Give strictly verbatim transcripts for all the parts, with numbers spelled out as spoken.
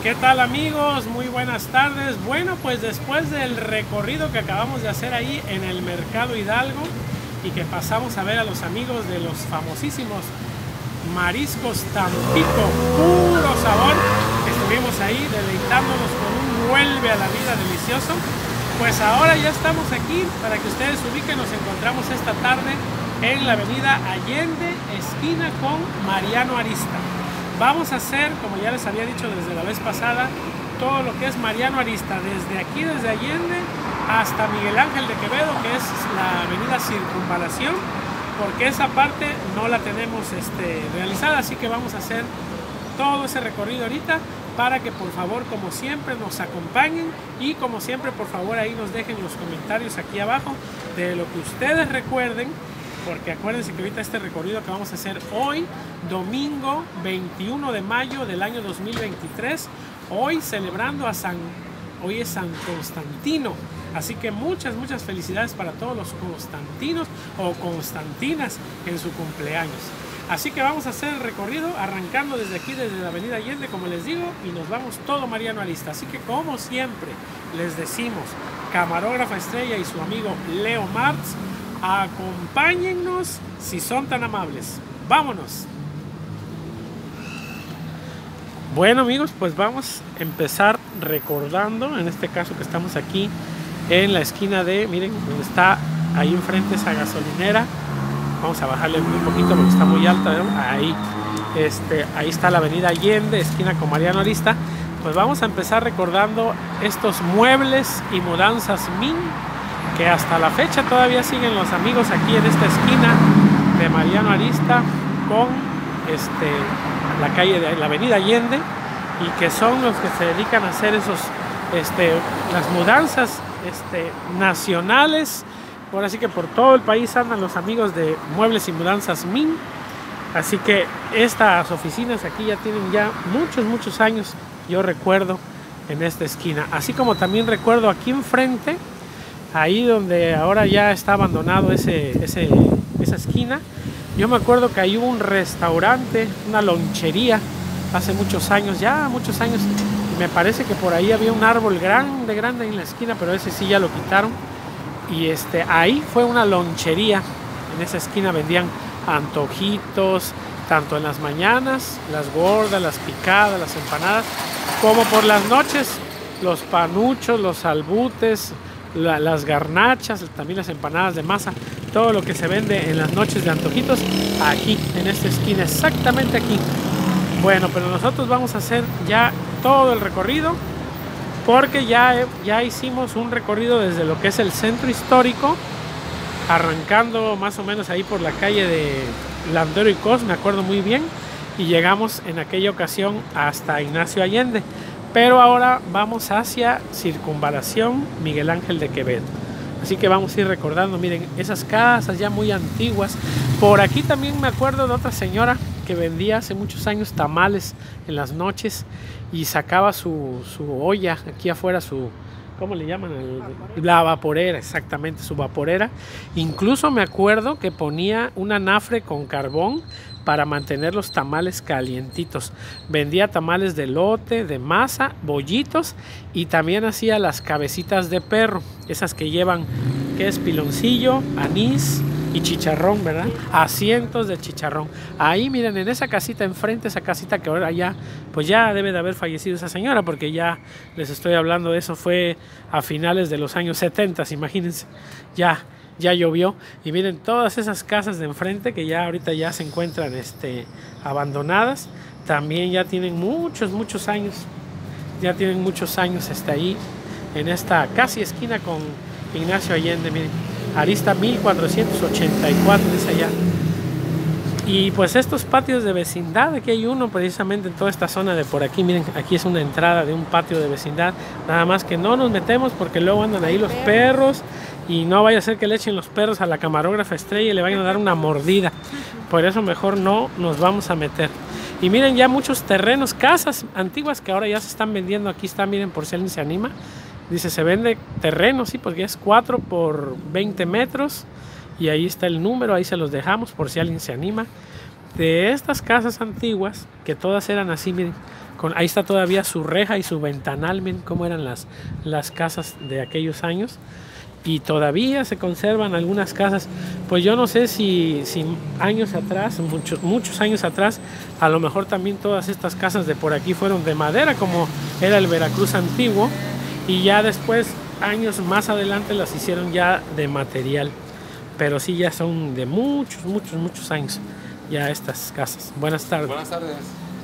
¿Qué tal, amigos? Muy buenas tardes. Bueno, pues después del recorrido que acabamos de hacer ahí en el Mercado Hidalgo y que pasamos a ver a los amigos de los famosísimos Mariscos Tampico, puro sabor, estuvimos ahí deleitándonos con un vuelve a la vida delicioso. Pues ahora ya estamos aquí, para que ustedes ubiquen, nos encontramos esta tarde en la avenida Allende, esquina con Mariano Arista. Vamos a hacer, como ya les había dicho desde la vez pasada, todo lo que es Mariano Arista, desde aquí, desde Allende hasta Miguel Ángel de Quevedo, que es la avenida Circunvalación, porque esa parte no la tenemos este, realizada, así que vamos a hacer todo ese recorrido ahorita, para que por favor, como siempre, nos acompañen y como siempre, por favor, ahí nos dejen los comentarios aquí abajo de lo que ustedes recuerden, porque acuérdense que ahorita este recorrido que vamos a hacer hoy, domingo veintiuno de mayo del año dos mil veintitrés, hoy celebrando a San, hoy es San Constantino, así que muchas, muchas felicidades para todos los constantinos o constantinas en su cumpleaños. Así que vamos a hacer el recorrido arrancando desde aquí, desde la avenida Allende, como les digo, y nos vamos todo Mariano Arista. Así que como siempre les decimos, camarógrafa estrella y su amigo Leo Martz, acompáñennos si son tan amables. ¡Vámonos! Bueno, amigos, pues vamos a empezar recordando, en este caso que estamos aquí en la esquina de, miren, donde está ahí enfrente esa gasolinera. Vamos a bajarle un poquito porque está muy alta, ¿no? Ahí, este, ahí está la avenida Allende, esquina con Mariano Arista. Pues vamos a empezar recordando estos muebles y mudanzas Min, que hasta la fecha todavía siguen los amigos aquí en esta esquina de Mariano Arista con este, la calle de la avenida Allende, y que son los que se dedican a hacer esos, este, las mudanzas este, nacionales. Ahora sí que por todo el país andan los amigos de Muebles y Mudanzas Min. Así que estas oficinas aquí ya tienen ya muchos, muchos años, yo recuerdo, en esta esquina. Así como también recuerdo aquí enfrente, ahí donde ahora ya está abandonado ese, ese, esa esquina. Yo me acuerdo que ahí hubo un restaurante, una lonchería, hace muchos años, ya muchos años. Y me parece que por ahí había un árbol grande, grande en la esquina, pero ese sí ya lo quitaron. Y este, ahí fue una lonchería. En esa esquina vendían antojitos, tanto en las mañanas, las gordas, las picadas, las empanadas, como por las noches, los panuchos, los albutes, la, las garnachas, también las empanadas de masa, todo lo que se vende en las noches de antojitos, aquí, en esta esquina, exactamente aquí. Bueno, pero nosotros vamos a hacer ya todo el recorrido, porque ya, ya hicimos un recorrido desde lo que es el centro histórico, arrancando más o menos ahí por la calle de Landero y Cos, me acuerdo muy bien, y llegamos en aquella ocasión hasta Ignacio Allende, pero ahora vamos hacia Circunvalación Miguel Ángel de Quevedo. Así que vamos a ir recordando, miren, esas casas ya muy antiguas. Por aquí también me acuerdo de otra señora que vendía hace muchos años tamales en las noches y sacaba su, su olla aquí afuera, su, ¿cómo le llaman? El, la vaporera, exactamente, su vaporera. Incluso me acuerdo que ponía un anafre con carbón para mantener los tamales calientitos. Vendía tamales de elote, de masa, bollitos, y también hacía las cabecitas de perro, esas que llevan, que es piloncillo, anís y chicharrón, ¿verdad? Asientos de chicharrón. Ahí, miren, en esa casita enfrente, esa casita que ahora ya, pues ya debe de haber fallecido esa señora, porque ya les estoy hablando de eso, fue a finales de los años setenta, imagínense, ya, ya llovió. Y miren todas esas casas de enfrente que ya ahorita ya se encuentran este, abandonadas, también ya tienen muchos, muchos años, ya tienen muchos años este, ahí, en esta casi esquina con Ignacio Allende, miren. Arista mil cuatrocientos ochenta y cuatro es allá. Y pues estos patios de vecindad, aquí hay uno precisamente en toda esta zona de por aquí, miren, aquí es una entrada de un patio de vecindad, nada más que no nos metemos porque luego andan ahí los perros y no vaya a ser que le echen los perros a la camarógrafa estrella y le vayan a dar una mordida, por eso mejor no nos vamos a meter. Y miren ya muchos terrenos, casas antiguas que ahora ya se están vendiendo, aquí está, miren, por si alguien se anima. Dice, se vende terreno, sí, porque es cuatro por veinte metros. Y ahí está el número, ahí se los dejamos por si alguien se anima. De estas casas antiguas, que todas eran así, miren, Con, ahí está todavía su reja y su ventanal, miren cómo eran las, las casas de aquellos años. Y todavía se conservan algunas casas, pues yo no sé si, si años atrás, muchos, muchos años atrás, a lo mejor también todas estas casas de por aquí fueron de madera, como era el Veracruz antiguo, y ya después, años más adelante, las hicieron ya de material, pero sí ya son de muchos, muchos, muchos años ya estas casas. Buenas tardes. Buenas tardes.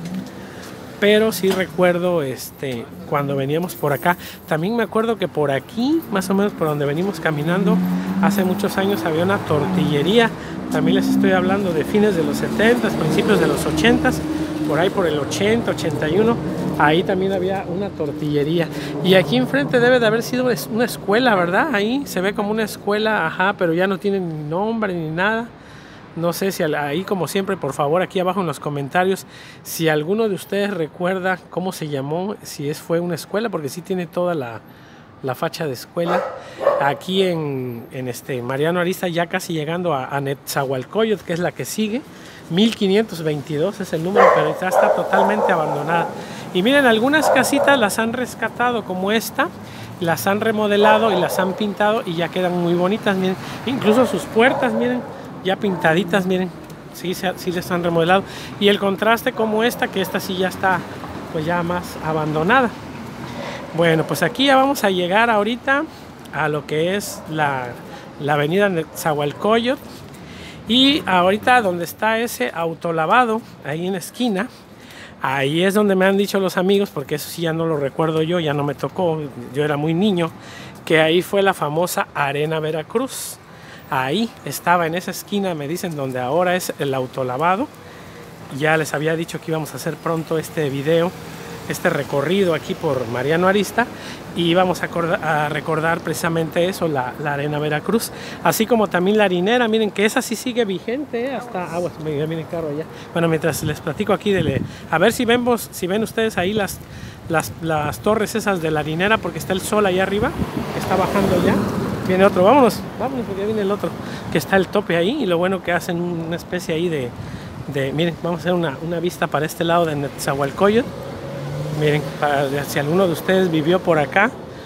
Pero sí recuerdo este, cuando veníamos por acá. También me acuerdo que por aquí, más o menos por donde venimos caminando, hace muchos años había una tortillería. También les estoy hablando de fines de los setentas, principios de los ochentas, por ahí por el ochenta, ochenta y uno. Ahí también había una tortillería. Y aquí enfrente debe de haber sido una escuela, ¿verdad? Ahí se ve como una escuela, ajá, pero ya no tiene ni nombre ni nada. No sé si ahí, como siempre, por favor, aquí abajo en los comentarios, si alguno de ustedes recuerda cómo se llamó, si es, fue una escuela, porque sí tiene toda la, la facha de escuela. Aquí en, en este Mariano Arista, ya casi llegando a, a Netzahualcóyotl, que es la que sigue, mil quinientos veintidós es el número, pero ya está totalmente abandonada. Y miren, algunas casitas las han rescatado, como esta, las han remodelado y las han pintado y ya quedan muy bonitas, miren, incluso sus puertas, miren, ya pintaditas, miren, sí, sí les han remodelado. Y el contraste como esta, que esta sí ya está pues ya más abandonada. Bueno, pues aquí ya vamos a llegar ahorita a lo que es la, la avenida Netzahualcóyotl. Y ahorita donde está ese autolavado, ahí en la esquina, ahí es donde me han dicho los amigos, porque eso sí ya no lo recuerdo yo, ya no me tocó, yo era muy niño, que ahí fue la famosa Arena Veracruz. Ahí estaba en esa esquina, me dicen, donde ahora es el autolavado. Ya les había dicho que íbamos a hacer pronto este video, este recorrido aquí por Mariano Arista, y íbamos a, a recordar precisamente eso, la, la Arena Veracruz, así como también la harinera. Miren que esa sí sigue vigente, ¿eh? Hasta aguas, ah, miren, miren carro allá. Bueno, mientras les platico aquí, de, a ver si vemos, si ven ustedes ahí las, las, las torres esas de la harinera, porque está el sol allá arriba, que está bajando ya. Viene otro, vámonos, vámonos porque ya viene el otro, que está el tope ahí. Y lo bueno que hacen una especie ahí de, de miren, vamos a hacer una, una vista para este lado de Netzahualcóyotl. Miren, para, si alguno de ustedes vivió por acá,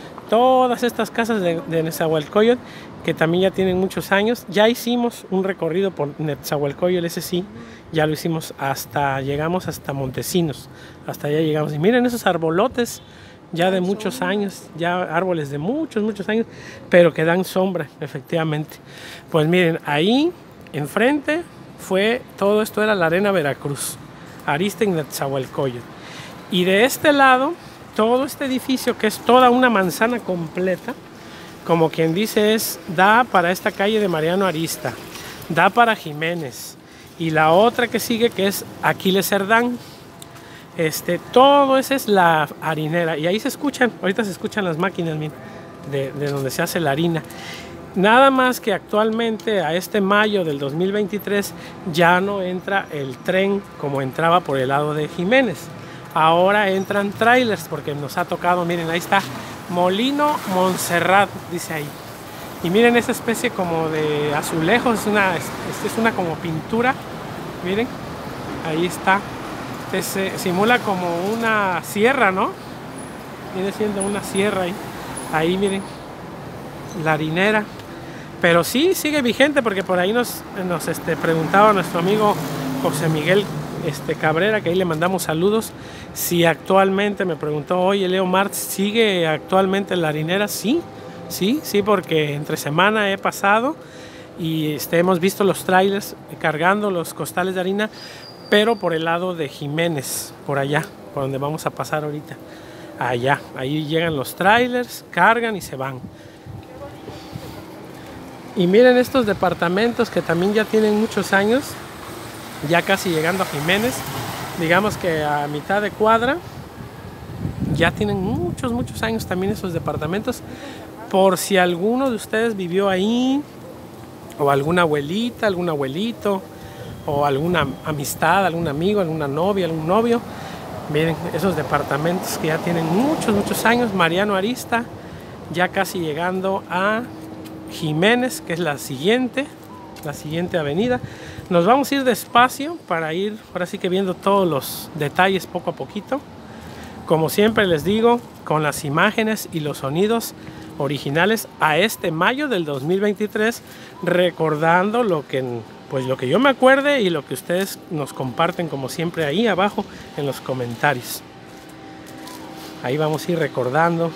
todas estas casas de, de Netzahualcóyotl, que también ya tienen muchos años, ya hicimos un recorrido por Netzahualcóyotl, ese sí, ya lo hicimos hasta, llegamos hasta Montesinos, hasta allá llegamos. Y miren esos arbolotes, ya de muchos años, ya árboles de muchos, muchos años, pero que dan sombra, efectivamente. Pues miren, ahí enfrente fue, todo esto era la Arena Veracruz, Arista y Netzahualcóyotl. Y de este lado, todo este edificio, que es toda una manzana completa, como quien dice, es, da para esta calle de Mariano Arista, da para Jiménez, y la otra que sigue, que es Aquiles Cerdán. Este, todo eso es la harinera, y ahí se escuchan, ahorita se escuchan las máquinas, miren, de, de donde se hace la harina. Nada más que actualmente, a este mayo del dos mil veintitrés, ya no entra el tren como entraba por el lado de Jiménez. Ahora entran trailers, porque nos ha tocado, miren, ahí está Molino Montserrat, dice ahí. Y miren esa especie como de azulejos, es una, es, es una como pintura, miren, ahí está. Se simula como una sierra, ¿no? Viene siendo una sierra ahí. Ahí miren, la harinera. Pero sí sigue vigente, porque por ahí nos, nos este, preguntaba nuestro amigo José Miguel este, Cabrera, que ahí le mandamos saludos, si actualmente, me preguntó, oye Leo Martz, ¿sigue actualmente la harinera? Sí, sí, sí, porque entre semana he pasado y este, hemos visto los trailers cargando los costales de harina, pero por el lado de Jiménez, por allá, por donde vamos a pasar ahorita. Allá, ahí llegan los trailers, cargan y se van. Y miren estos departamentos que también ya tienen muchos años, ya casi llegando a Jiménez, digamos que a mitad de cuadra, ya tienen muchos, muchos años también esos departamentos. Por si alguno de ustedes vivió ahí, o alguna abuelita, algún abuelito, o alguna amistad, algún amigo, alguna novia, algún novio. Miren esos departamentos que ya tienen muchos, muchos años. Mariano Arista, ya casi llegando a Jiménez, que es la siguiente, la siguiente avenida. Nos vamos a ir despacio para ir, ahora sí que viendo todos los detalles poco a poquito. como siempre les digo, con las imágenes y los sonidos originales a este mayo del dos mil veintitrés, recordando lo que, pues lo que yo me acuerde y lo que ustedes nos comparten como siempre ahí abajo en los comentarios. Ahí vamos a ir recordando.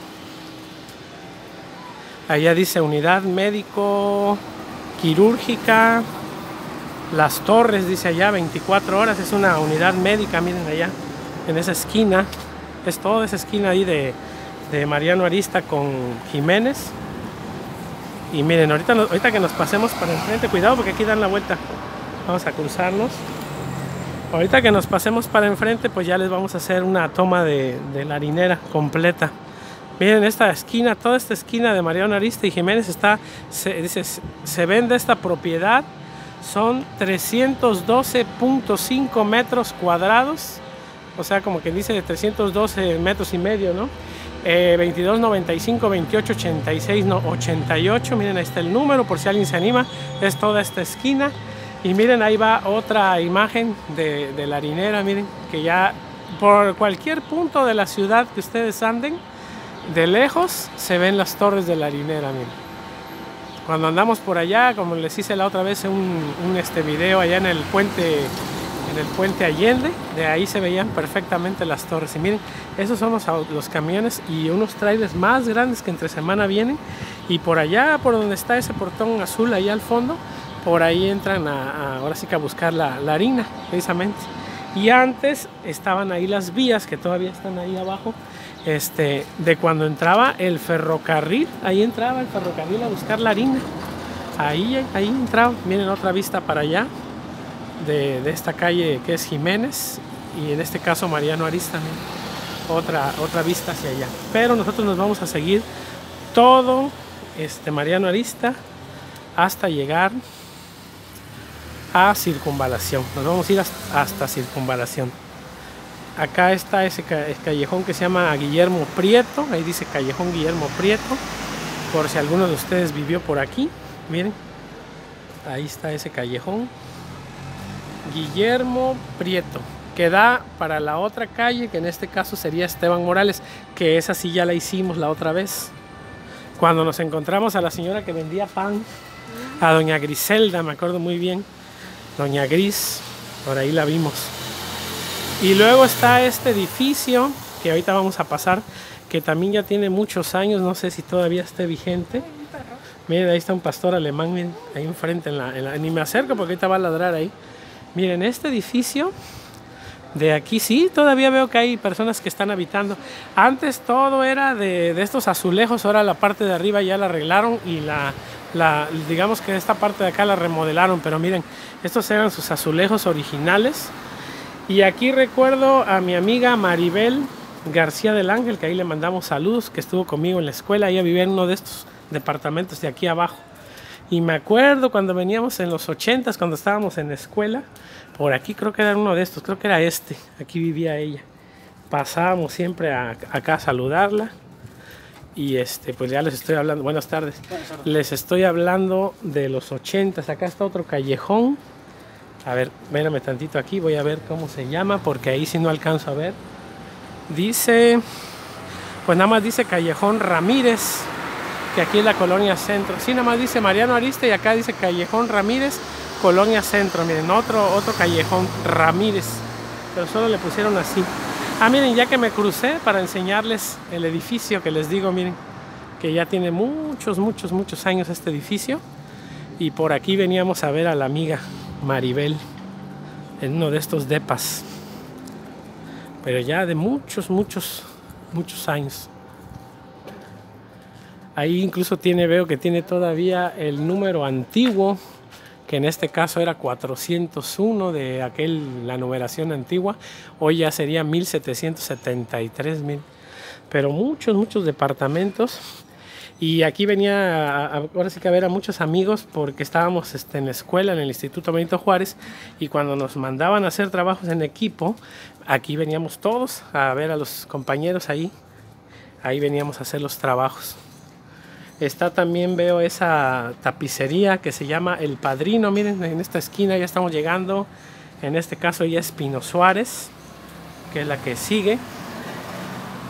Allá dice unidad médico quirúrgica Las Torres, dice allá veinticuatro horas, es una unidad médica, miren allá en esa esquina, es toda esa esquina ahí de, de Mariano Arista con Jiménez. Y miren, ahorita, ahorita que nos pasemos para enfrente, cuidado porque aquí dan la vuelta, vamos a cruzarnos. Ahorita que nos pasemos para enfrente, pues ya les vamos a hacer una toma de, de la harinera completa. Miren esta esquina, toda esta esquina de Mariano Arista y Jiménez está, se, dice, se vende esta propiedad, son trescientos doce punto cinco metros cuadrados, o sea, como que dice de trescientos doce metros y medio, ¿no? Eh, veintidós noventa y cinco, veintiocho ochenta y seis, no, ochenta y ocho, miren ahí está el número por si alguien se anima, es toda esta esquina. Y miren, ahí va otra imagen de, de la harinera, miren, que ya por cualquier punto de la ciudad que ustedes anden, de lejos se ven las torres de la harinera, miren. Cuando andamos por allá, como les hice la otra vez un, un este video allá en el puente, en el puente Allende, de ahí se veían perfectamente las torres. Y miren, esos son los, los camiones y unos trailers más grandes que entre semana vienen. Y por allá, por donde está ese portón azul, allá al fondo, por ahí entran a, a ahora sí que a buscar la, la harina, precisamente. Y antes estaban ahí las vías que todavía están ahí abajo. Este, de cuando entraba el ferrocarril, ahí entraba el ferrocarril a buscar la harina, ahí, ahí entraba. Miren otra vista para allá de, de esta calle que es Jiménez y en este caso Mariano Arista, miren, otra, otra vista hacia allá. Pero nosotros nos vamos a seguir todo este Mariano Arista hasta llegar a Circunvalación. Nos vamos a ir hasta, hasta Circunvalación. Acá está ese callejón que se llama Guillermo Prieto, ahí dice Callejón Guillermo Prieto, por si alguno de ustedes vivió por aquí, miren, ahí está ese callejón, Guillermo Prieto, que da para la otra calle, que en este caso sería Esteban Morales, que esa sí ya la hicimos la otra vez, cuando nos encontramos a la señora que vendía pan, a doña Griselda, me acuerdo muy bien, doña Gris, por ahí la vimos. Y luego está este edificio que ahorita vamos a pasar, que también ya tiene muchos años, no sé si todavía esté vigente. Miren, ahí está un pastor alemán, miren, ahí enfrente, en la, en la, ni me acerco porque ahorita va a ladrar ahí. Miren, este edificio de aquí sí, todavía veo que hay personas que están habitando. Antes todo era de, de estos azulejos, ahora la parte de arriba ya la arreglaron y la, la, digamos que esta parte de acá la remodelaron, pero miren, estos eran sus azulejos originales. Y aquí recuerdo a mi amiga Maribel García del Ángel, que ahí le mandamos saludos, que estuvo conmigo en la escuela. Ella vivía en uno de estos departamentos de aquí abajo. Y me acuerdo cuando veníamos en los ochentas, cuando estábamos en la escuela, por aquí creo que era uno de estos, creo que era este, aquí vivía ella. Pasábamos siempre a, acá a saludarla. Y este, pues ya les estoy hablando, buenas tardes, les estoy hablando de los ochentas. Acá está otro callejón. A ver, mírame tantito aquí, voy a ver cómo se llama, porque ahí sí no alcanzo a ver. Dice, pues nada más dice Callejón Ramírez, que aquí es la Colonia Centro. Sí, nada más dice Mariano Arista y acá dice Callejón Ramírez, Colonia Centro. Miren, otro, otro Callejón Ramírez, pero solo le pusieron así. Ah, miren, ya que me crucé para enseñarles el edificio que les digo, miren, que ya tiene muchos, muchos, muchos años este edificio. Y por aquí veníamos a ver a la amiga Maribel en uno de estos depas, pero ya de muchos, muchos, muchos años. Ahí incluso tiene, veo que tiene todavía el número antiguo, que en este caso era cuatrocientos uno de aquel, la numeración antigua. Hoy ya sería mil setecientos setenta y tres, mil. Pero muchos, muchos departamentos. Y aquí venía, a, ahora sí que a ver a muchos amigos, porque estábamos este, en la escuela, en el Instituto Benito Juárez, y cuando nos mandaban a hacer trabajos en equipo, aquí veníamos todos a ver a los compañeros ahí, ahí veníamos a hacer los trabajos. Está también, veo esa tapicería que se llama El Padrino, miren, en esta esquina ya estamos llegando, en este caso ya es Pino Suárez, que es la que sigue.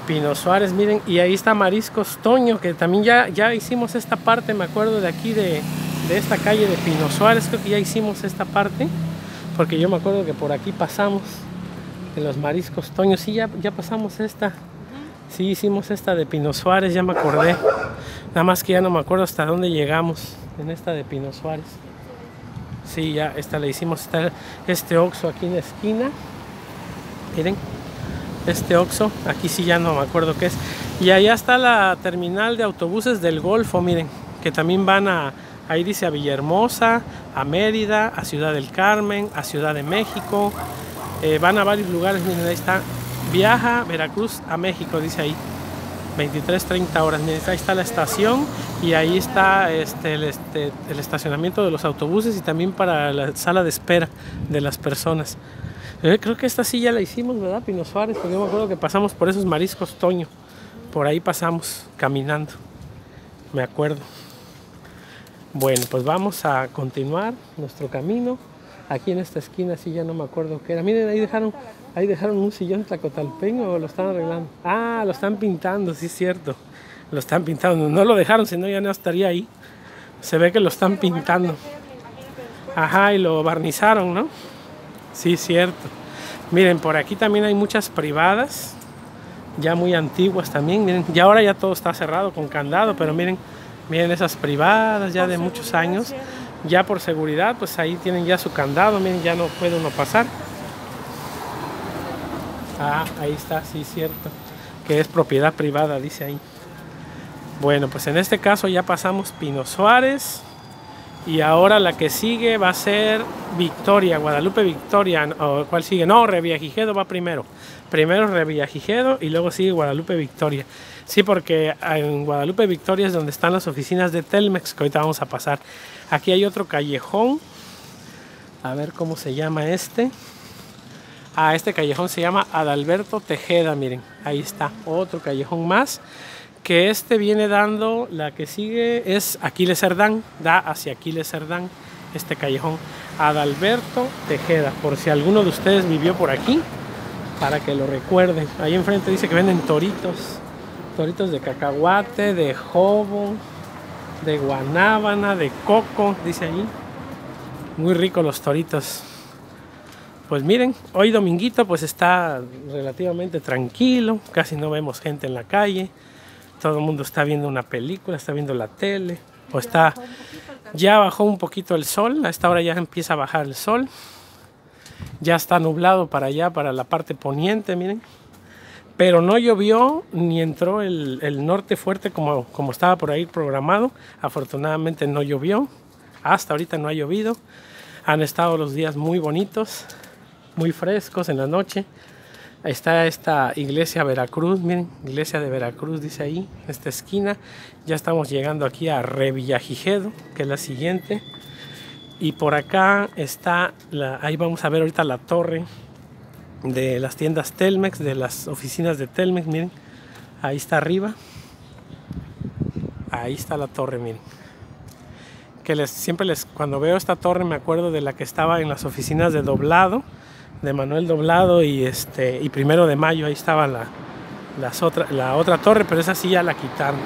Pino Suárez, miren, y ahí está Mariscos Toño, que también ya, ya hicimos esta parte, me acuerdo de aquí de, de esta calle de Pino Suárez, creo que ya hicimos esta parte, porque yo me acuerdo que por aquí pasamos, en los Mariscos Toño, sí, ya, ya pasamos esta, sí hicimos esta de Pino Suárez, ya me acordé, nada más que ya no me acuerdo hasta dónde llegamos, en esta de Pino Suárez. Sí, ya esta la hicimos, está este Oxxo aquí en la esquina, miren. Este Oxxo, aquí sí ya no me acuerdo qué es. Y allá está la terminal de autobuses del Golfo, miren, que también van a, ahí dice a Villahermosa, a Mérida, a Ciudad del Carmen, a Ciudad de México. Eh, van a varios lugares, miren, ahí está. Viaja Veracruz a México, dice ahí. veintitrés treinta horas, miren, ahí está la estación y ahí está este el, este, el estacionamiento de los autobuses y también para la sala de espera de las personas. Eh, creo que esta sí ya la hicimos, ¿verdad? Pino Suárez, porque yo me acuerdo que pasamos por esos Mariscos Toño. Por ahí pasamos caminando. Me acuerdo. Bueno, pues vamos a continuar nuestro camino. Aquí en esta esquina sí ya no me acuerdo qué era. Miren, ahí dejaron, ahí dejaron un sillón tlacotalpeño o lo están arreglando. Ah, lo están pintando, sí es cierto. Lo están pintando. No lo dejaron, si no ya no estaría ahí. Se ve que lo están pintando. Ajá, y lo barnizaron, ¿no? Sí, cierto. Miren, por aquí también hay muchas privadas, ya muy antiguas también. Miren, ya ahora ya todo está cerrado con candado, pero miren, miren esas privadas ya de muchos años. Ya por seguridad, pues ahí tienen ya su candado. Miren, ya no puede uno pasar. Ah, ahí está, sí, cierto. Que es propiedad privada, dice ahí. Bueno, pues en este caso ya pasamos Pino Suárez. Y ahora la que sigue va a ser Victoria, Guadalupe Victoria, o ¿cuál sigue? No, Revillagigedo va primero. Primero Revillagigedo y luego sigue Guadalupe Victoria. Sí, porque en Guadalupe Victoria es donde están las oficinas de Telmex, que ahorita vamos a pasar. Aquí hay otro callejón. A ver cómo se llama este. Ah, este callejón se llama Adalberto Tejeda, miren. Ahí está, otro callejón más. Que este viene dando, la que sigue es Aquiles Cerdán, da hacia Aquiles Cerdán, este callejón. Adalberto Tejeda, por si alguno de ustedes vivió por aquí, para que lo recuerden. Ahí enfrente dice que venden toritos, toritos de cacahuate, de jobo, de guanábana, de coco, dice ahí. Muy ricos los toritos. Pues miren, hoy dominguito pues está relativamente tranquilo, casi no vemos gente en la calle. Todo el mundo está viendo una película, está viendo la tele, o está, ya bajó un poquito el sol, a esta hora ya empieza a bajar el sol, ya está nublado para allá, para la parte poniente, miren, pero no llovió ni entró el, el norte fuerte como, como estaba por ahí programado, afortunadamente no llovió, hasta ahorita no ha llovido, han estado los días muy bonitos, muy frescos en la noche. Ahí está esta iglesia Veracruz, miren, iglesia de Veracruz, dice ahí, esta esquina. Ya estamos llegando aquí a Revillagigedo, que es la siguiente. Y por acá está, la, ahí vamos a ver ahorita la torre de las tiendas Telmex, de las oficinas de Telmex, miren. Ahí está arriba. Ahí está la torre, miren. Que les, siempre les, cuando veo esta torre me acuerdo de la que estaba en las oficinas de Doblado, de Manuel Doblado y este y Primero de Mayo, ahí estaba la, las otra, la otra torre, pero esa sí ya la quitaron.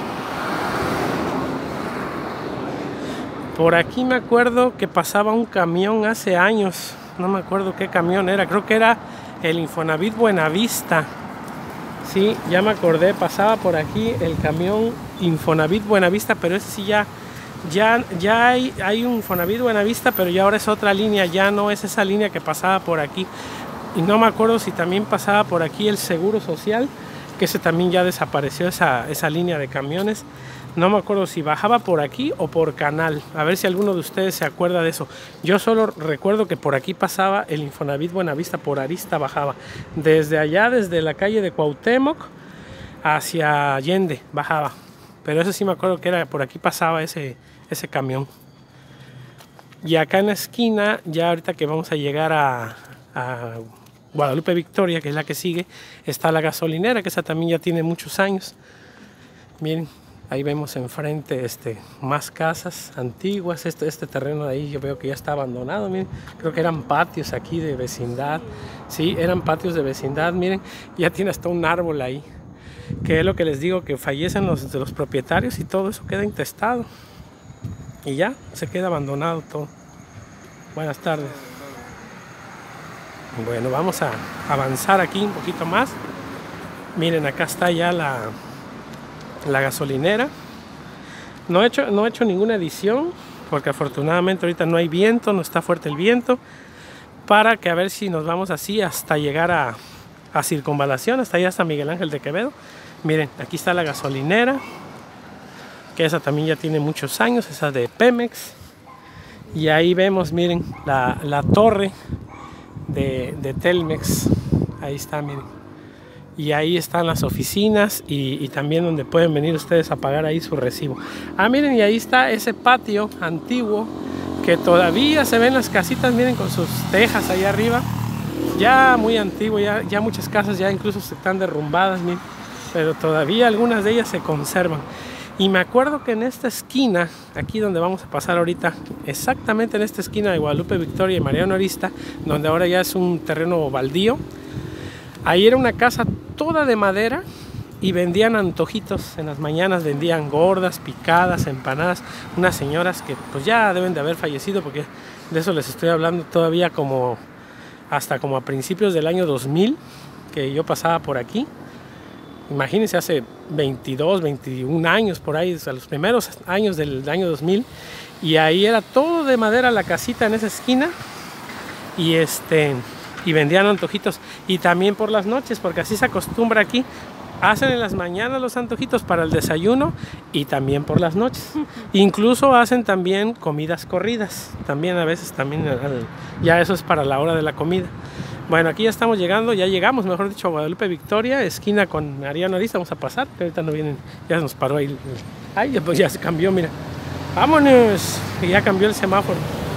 Por aquí me acuerdo que pasaba un camión hace años, no me acuerdo qué camión era, creo que era el Infonavit Buenavista. Sí, ya me acordé, pasaba por aquí el camión Infonavit Buenavista, pero ese sí ya Ya, ya hay, hay un Infonavit Buenavista, pero ya ahora es otra línea, ya no es esa línea que pasaba por aquí. Y no me acuerdo si también pasaba por aquí el Seguro Social, que ese también ya desapareció, esa, esa línea de camiones. No me acuerdo si bajaba por aquí o por Canal. A ver si alguno de ustedes se acuerda de eso. Yo solo recuerdo que por aquí pasaba el Infonavit Buenavista, por Arista bajaba. Desde allá, desde la calle de Cuauhtémoc hacia Allende bajaba. Pero eso sí me acuerdo que era por aquí pasaba ese, ese camión. Y acá en la esquina, ya ahorita que vamos a llegar a, a Guadalupe Victoria, que es la que sigue, está la gasolinera, que esa también ya tiene muchos años. Miren, ahí vemos enfrente este, más casas antiguas. Este, este terreno de ahí yo veo que ya está abandonado. Miren, creo que eran patios aquí de vecindad. Sí, eran patios de vecindad. Miren, ya tiene hasta un árbol ahí. que es lo que les digo, que fallecen los, los propietarios y todo eso queda intestado. Y ya, se queda abandonado todo. Buenas tardes. Bueno, vamos a avanzar aquí un poquito más. Miren, acá está ya la, la gasolinera. No he hecho, no he hecho ninguna edición, porque afortunadamente ahorita no hay viento, no está fuerte el viento, para que a ver si nos vamos así hasta llegar a, a Circunvalación, hasta allá hasta Miguel Ángel de Quevedo. Miren, aquí está la gasolinera, que esa también ya tiene muchos años, esa de Pemex. Y ahí vemos, miren, la, la torre de, de Telmex. Ahí está, miren. Y ahí están las oficinas y, y también donde pueden venir ustedes a pagar ahí su recibo. Ah, miren, y ahí está ese patio antiguo que todavía se ven las casitas, miren, con sus tejas ahí arriba. Ya muy antiguo, ya, ya muchas casas ya incluso se están derrumbadas, miren, pero todavía algunas de ellas se conservan. Y me acuerdo que en esta esquina, aquí donde vamos a pasar ahorita, exactamente en esta esquina de Guadalupe Victoria y Mariano Arista, donde ahora ya es un terreno baldío, ahí era una casa toda de madera y vendían antojitos. En las mañanas vendían gordas, picadas, empanadas. Unas señoras que pues ya deben de haber fallecido, porque de eso les estoy hablando todavía como hasta como a principios del año dos mil, que yo pasaba por aquí. Imagínense, hace veintidós, veintiún años por ahí, o sea, los primeros años del año dos mil, y ahí era todo de madera la casita en esa esquina, y este y vendían antojitos, y también por las noches, porque así se acostumbra aquí, hacen en las mañanas los antojitos para el desayuno y también por las noches. Incluso hacen también comidas corridas, también a veces también al, ya eso es para la hora de la comida. Bueno, aquí ya estamos llegando, ya llegamos, mejor dicho, a Guadalupe Victoria, esquina con Mariano Arista. Vamos a pasar, que ahorita no vienen, ya se nos paró ahí. Ay, pues ya se cambió, mira. ¡Vámonos! Y ya cambió el semáforo.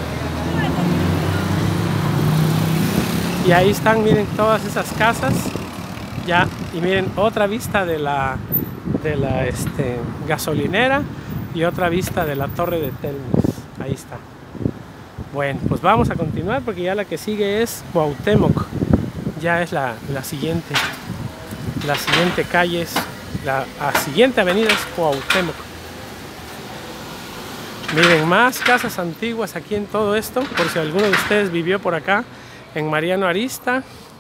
Y ahí están, miren, todas esas casas. Ya, y miren, otra vista de la, de la este, gasolinera y otra vista de la torre de Telmex. Ahí está. Bueno, pues vamos a continuar porque ya la que sigue es Cuauhtémoc. Ya es la, la siguiente. La siguiente calle es, la, la siguiente avenida es Cuauhtémoc. Miren, más casas antiguas aquí en todo esto, por si alguno de ustedes vivió por acá, en Mariano Arista,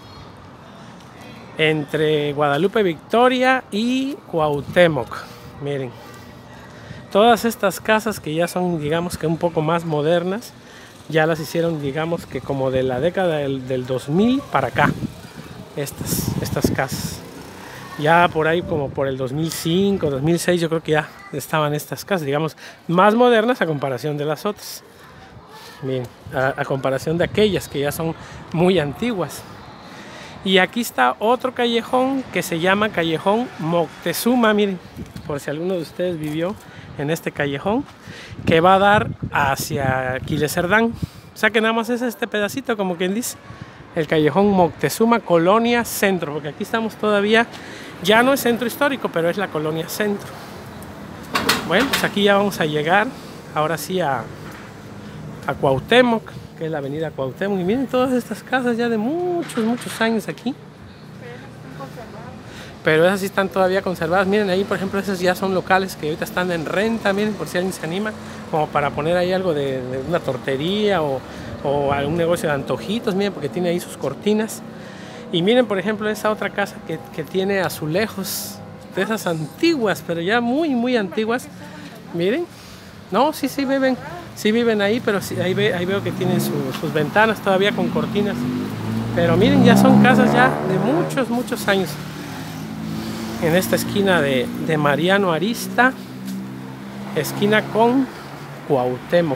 entre Guadalupe Victoria y Cuauhtémoc. Miren, todas estas casas que ya son, digamos que un poco más modernas, ya las hicieron, digamos que como de la década del, del dos mil para acá, estas, estas casas. Ya por ahí como por el dos mil cinco, dos mil seis yo creo que ya estaban estas casas, digamos, más modernas a comparación de las otras. Bien, a, a comparación de aquellas que ya son muy antiguas. Y aquí está otro callejón que se llama Callejón Moctezuma, miren, por si alguno de ustedes vivió en este callejón, que va a dar hacia Quiles Cerdán. O sea que nada más es este pedacito, como quien dice, el Callejón Moctezuma, Colonia Centro, porque aquí estamos todavía, ya no es centro histórico, pero es la Colonia Centro. Bueno, pues aquí ya vamos a llegar, ahora sí a, a Cuauhtémoc, que es la avenida Cuauhtémoc, y miren todas estas casas ya de muchos, muchos años aquí. Pero esas sí están todavía conservadas. Miren ahí, por ejemplo, esas ya son locales que ahorita están en renta, miren, por si alguien se anima, como para poner ahí algo de, de una tortería o, o algún negocio de antojitos, miren, porque tiene ahí sus cortinas. Y miren, por ejemplo, esa otra casa que, que tiene azulejos, de esas antiguas, pero ya muy, muy antiguas. Miren, no, sí, sí viven, sí viven ahí, pero sí, ahí, ve, ahí veo que tienen su, sus ventanas todavía con cortinas. Pero miren, ya son casas ya de muchos, muchos años. En esta esquina de, de Mariano Arista, esquina con Cuauhtémoc.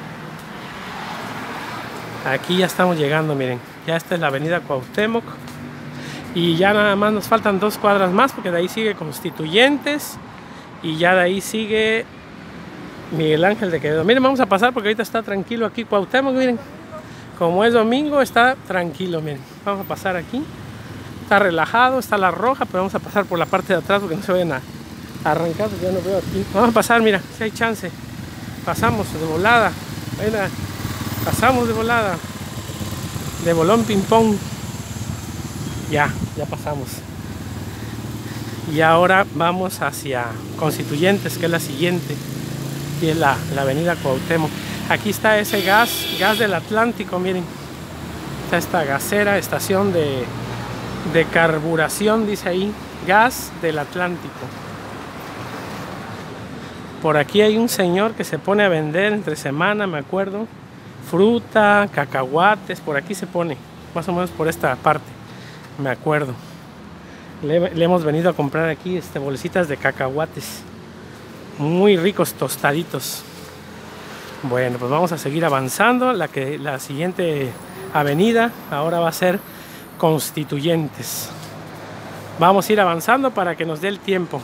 Aquí ya estamos llegando, miren, ya esta es la avenida Cuauhtémoc. Y ya nada más nos faltan dos cuadras más, porque de ahí sigue Constituyentes y ya de ahí sigue Miguel Ángel de Quevedo. Miren, vamos a pasar porque ahorita está tranquilo aquí Cuauhtémoc, miren. Como es domingo, está tranquilo, miren. Vamos a pasar aquí. Está relajado, está la roja, pero vamos a pasar por la parte de atrás porque no se vayan a arrancar, porque ya no veo aquí. Vamos a pasar, mira, si hay chance. Pasamos de volada. Mira, pasamos de volada. De bolón ping pong. Ya, ya pasamos. Y ahora vamos hacia Constituyentes, que es la siguiente. Aquí es la, la avenida Cuauhtémoc. Aquí está ese gas, gas del Atlántico, miren. Está esta gasera, estación de, de carburación, dice ahí. Gas del Atlántico. Por aquí hay un señor que se pone a vender entre semana, me acuerdo. Fruta, cacahuates, por aquí se pone. Más o menos por esta parte, me acuerdo. Le, le hemos venido a comprar aquí este, bolsitas de cacahuates. Muy ricos, tostaditos. Bueno, pues vamos a seguir avanzando. La, que, la siguiente avenida ahora va a ser Constituyentes. Vamos a ir avanzando para que nos dé el tiempo.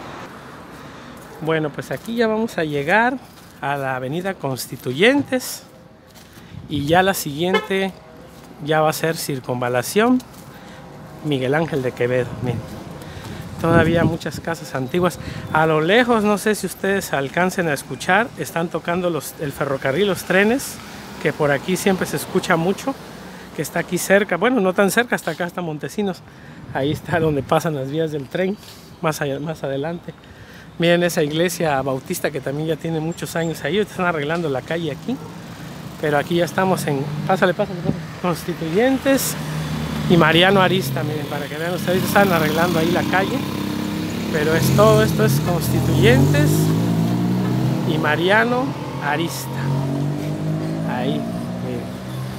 Bueno, pues aquí ya vamos a llegar a la avenida Constituyentes. Y ya la siguiente ya va a ser Circunvalación Miguel Ángel de Quevedo. Miren, todavía muchas casas antiguas. A lo lejos, no sé si ustedes alcancen a escuchar, están tocando los, el ferrocarril, los trenes, que por aquí siempre se escucha mucho, que está aquí cerca, bueno, no tan cerca, hasta acá, hasta Montesinos. Ahí está donde pasan las vías del tren, más, allá, más adelante. Miren esa iglesia bautista que también ya tiene muchos años ahí. Están arreglando la calle aquí, pero aquí ya estamos en, pásale, pásale, pásale, Constituyentes y Mariano Arista. Miren, para que vean ustedes, están arreglando ahí la calle, pero es todo esto es Constituyentes y Mariano Arista. Ahí, miren.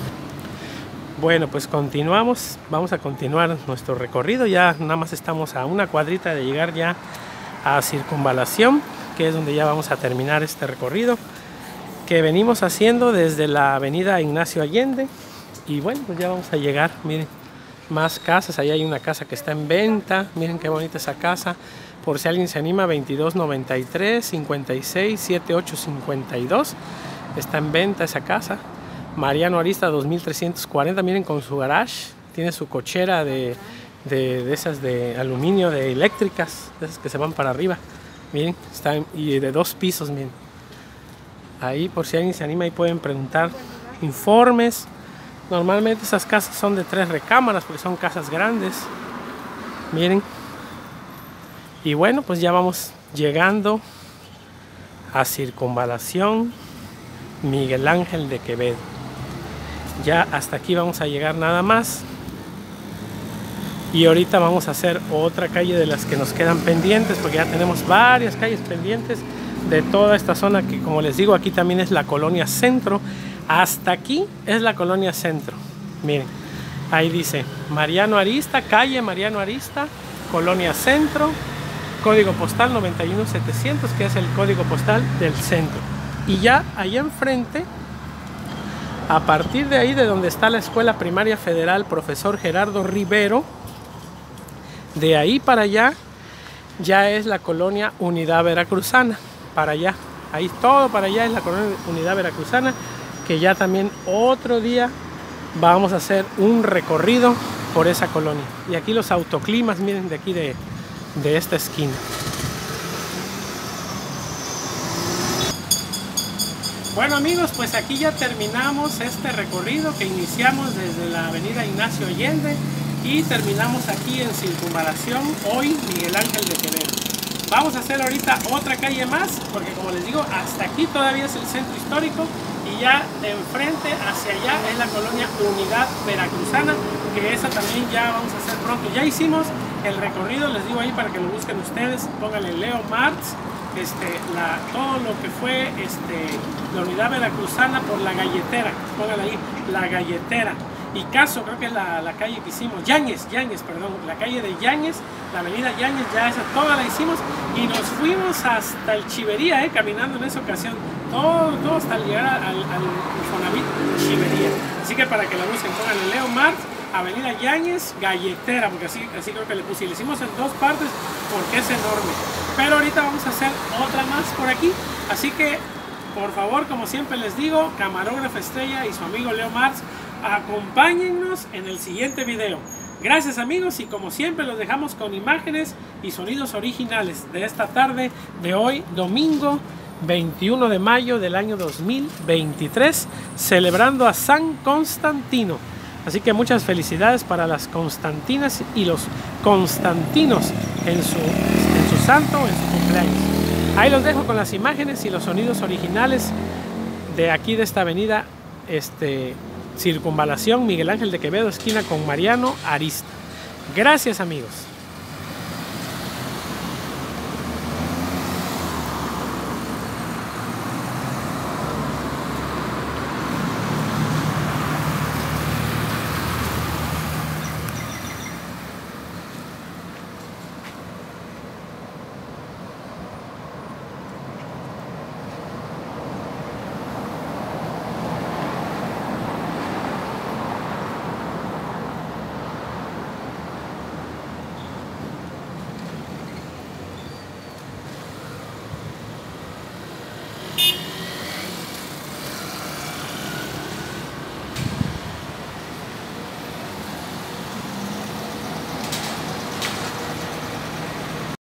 Bueno, pues continuamos, vamos a continuar nuestro recorrido. Ya nada más estamos a una cuadrita de llegar ya a Circunvalación, que es donde ya vamos a terminar este recorrido que venimos haciendo desde la avenida Ignacio Allende. Y bueno, pues ya vamos a llegar. Miren, más casas. Ahí hay una casa que está en venta. Miren qué bonita esa casa. Por si alguien se anima, veintidós noventa y tres, cincuenta y seis, setenta y ocho cincuenta y dos. Está en venta esa casa. Mariano Arista, dos mil trescientos cuarenta. Miren, con su garage. Tiene su cochera de, de, de esas de aluminio, de eléctricas, de esas que se van para arriba. Miren, está en, y de dos pisos, miren. Ahí, por si alguien se anima, ahí pueden preguntar informes. Normalmente esas casas son de tres recámaras porque son casas grandes. Miren. Y bueno, pues ya vamos llegando a Circunvalación Miguel Ángel de Quevedo. Ya hasta aquí vamos a llegar nada más. Y ahorita vamos a hacer otra calle de las que nos quedan pendientes, porque ya tenemos varias calles pendientes de toda esta zona que, como les digo, aquí también es la Colonia Centro. Hasta aquí es la Colonia Centro. Miren, ahí dice Mariano Arista, calle Mariano Arista, Colonia Centro, código postal noventa y uno setecientos, que es el código postal del centro. Y ya allá enfrente, a partir de ahí, de donde está la Escuela Primaria Federal Profesor Gerardo Rivero, de ahí para allá ya es la Colonia Unidad Veracruzana. Para allá, ahí todo para allá es la Colonia Unidad Veracruzana, que ya también otro día vamos a hacer un recorrido por esa colonia. Y aquí los autoclimas, miren, de aquí de, de esta esquina. Bueno amigos, pues aquí ya terminamos este recorrido que iniciamos desde la avenida Ignacio Allende y terminamos aquí en Circunvalación, hoy Miguel Ángel de Quevedo. Vamos a hacer ahorita otra calle más, porque como les digo, hasta aquí todavía es el centro histórico y ya de enfrente hacia allá es la Colonia Unidad Veracruzana, que esa también ya vamos a hacer pronto. Ya hicimos el recorrido, les digo ahí para que lo busquen ustedes, pónganle Leo Martz, este, la, todo lo que fue este, la Unidad Veracruzana por la Galletera, pónganle ahí, la Galletera. Y Caso, creo que es la, la calle que hicimos, Yáñez, Yáñez, perdón, la calle de Yáñez, la avenida Yáñez, ya esa toda la hicimos y nos fuimos hasta el Chivería, eh, caminando en esa ocasión, todo, todo hasta llegar al, al Infonavit Chivería. Así que para que la busquen, pongan Leo Martz, avenida Yáñez, Galletera, porque así, así creo que le puse, y le hicimos en dos partes porque es enorme. Pero ahorita vamos a hacer otra más por aquí, así que por favor, como siempre les digo, camarógrafo estrella y su amigo Leo Martz, acompáñennos en el siguiente video. Gracias amigos, y como siempre los dejamos con imágenes y sonidos originales de esta tarde de hoy, domingo veintiuno de mayo del año dos mil veintitrés, celebrando a San Constantino. Así que muchas felicidades para las Constantinas y los Constantinos en su, en su santo, en su cumpleaños. Ahí los dejo con las imágenes y los sonidos originales de aquí de esta avenida este, Circunvalación Miguel Ángel de Quevedo, esquina con Mariano Arista. Gracias, amigos.